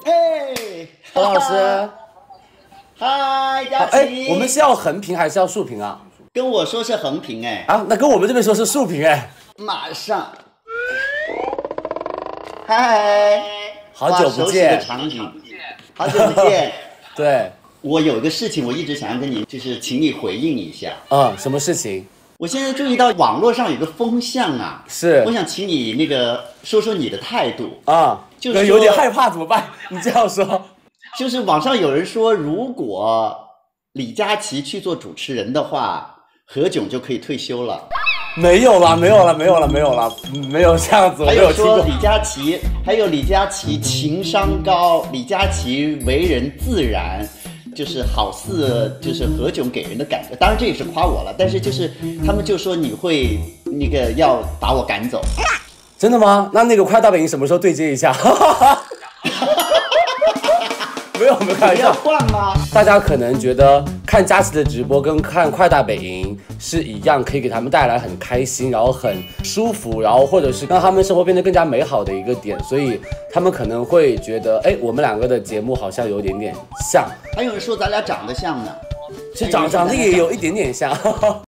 嘿， 何老师， 嗨，佳哎， 琪， 我们是要横屏还是要竖屏啊？ 跟我说是横屏哎， 啊，那跟我们这边说是竖屏哎。 马上，嗨， 好久不见哇熟悉的场景，好久不见。 对， 我有个事情，我一直想要跟你，就是请你回应一下。 什么事情？ 我现在注意到网络上有个风向啊， 是我想请你那个说说你的态度。 啊， 就是说有点害怕怎么办？你这样说， 就是网上有人说，如果李佳琦去做主持人的话，何炅就可以退休了。 没有啦，没有啦，没有啦，没有啦，没有这样子，我还没有听过。 有说李佳琦情商高，李佳琦为人自然，就是好似就是何炅给人的感觉。当然这也是夸我了，但是就是他们就说你会那个要把我赶走。 真的吗？那个快大本营什么时候对接一下？没有开玩你要笑。 换吗？ 大家可能觉得看佳琦的直播跟看快大本营是一样，可以给他们带来很开心，然后很舒服，然后或者是让他们生活变得更加美好的一个点，所以他们可能会觉得，哎，我们两个的节目好像有点像。 还有人说咱俩长得像呢， 其实长得也有一点点像。